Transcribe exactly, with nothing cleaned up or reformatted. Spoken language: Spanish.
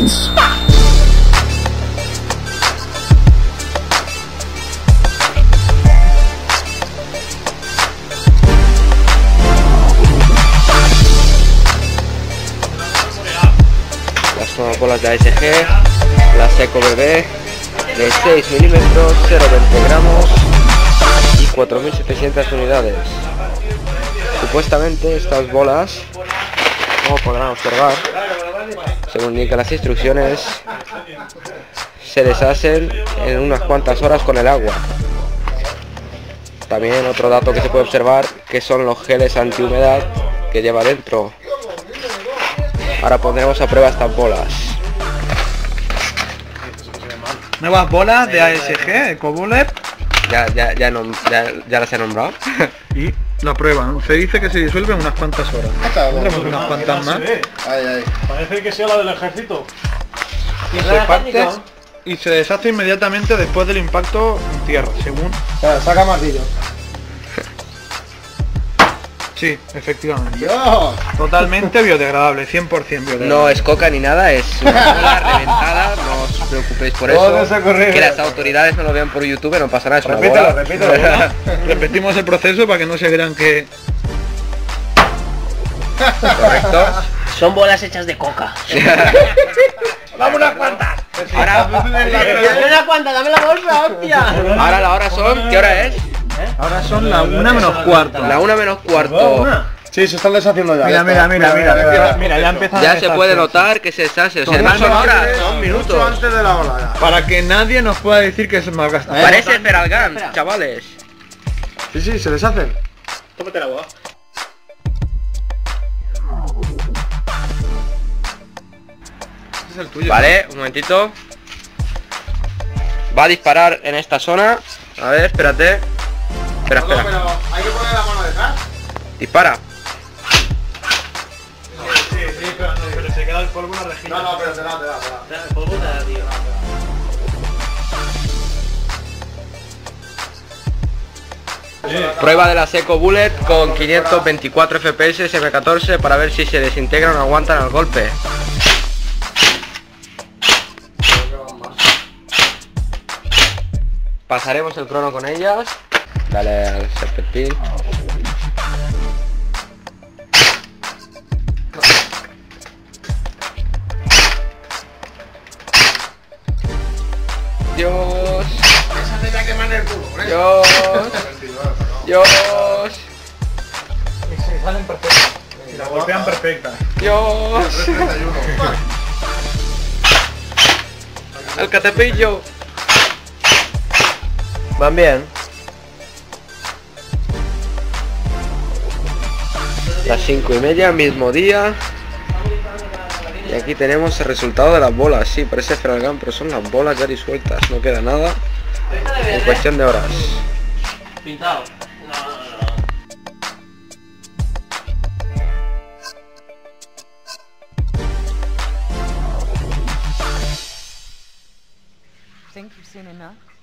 seconds. Las nuevas bolas de A S G, la Seco B B de seis milímetros, cero coma veinte gramos y cuatro mil setecientas unidades. Supuestamente estas bolas, como podrán observar, según indican las instrucciones, se deshacen en unas cuantas horas con el agua. También otro dato que se puede observar, que son los geles antihumedad que lleva dentro. Ahora pondremos a prueba estas bolas. Nuevas bolas de A S G, EcoBullet. Ya, ya, ya, no, ya, ya las he nombrado. Y la prueba, se dice que se disuelve en unas cuantas horas. Tendremos unas cuantas más. Ay, ay. Parece que sea la del ejército. Y se parte y se deshace inmediatamente después del impacto en tierra, según... Saca martillo. Sí, efectivamente. Dios. Totalmente biodegradable, cien por cien biodegradable. No es coca ni nada, es una bola reventada, no os preocupéis por Todo eso. ese correo. Que las autoridades no lo vean por YouTube, no pasa nada, es una Repítelo, bola. repítelo. Repetimos el proceso para que no se crean que... Correcto. Son bolas hechas de coca. Dame unas cuantas. Ahora, Dame una cuanta, dame la bolsa, hostia. ahora la hora son, ¿qué hora es? Ahora son la una menos cuarto. La una menos cuarto. Sí, se están deshaciendo ya. Mira, ya mira, está. mira, mira, mira, mira, ya empiezan a Ya se deshacerse. puede notar que se deshace, o sea, Son no son mucho horas, antes- son Mucho minutos. antes de la ola ya. Para que nadie nos pueda decir que es más gastado. Parece Feralgan, chavales. Sí, sí, se deshacen. Tómate la bola. Este es el tuyo. Vale, un momentito. Va a disparar en esta zona. A ver, espérate. Espera, espera. hay que poner la mano detrás. Dispara. Sí, sí, pero, pero se queda el polvo en la rejilla. No, no, pero te da, te da, te da. El polvo te da, tío. Prueba de la Seco Bullet con quinientos veinticuatro F P S M catorce para ver si se desintegran o aguantan al golpe. Pasaremos el crono con ellas. Dale al serpentín. Dios. Esa te da que mandar el culo, ¿eh? Dios. Dios. Y se salen perfectas. Y la golpean perfecta. Dios. Al catepillo. Van bien. Las cinco y media, mismo día. Y aquí tenemos el resultado de las bolas. Sí, parece Feralgan, pero son las bolas ya disueltas. No queda nada. En cuestión de horas. Pintado. No, no, no. Think you've seen enough?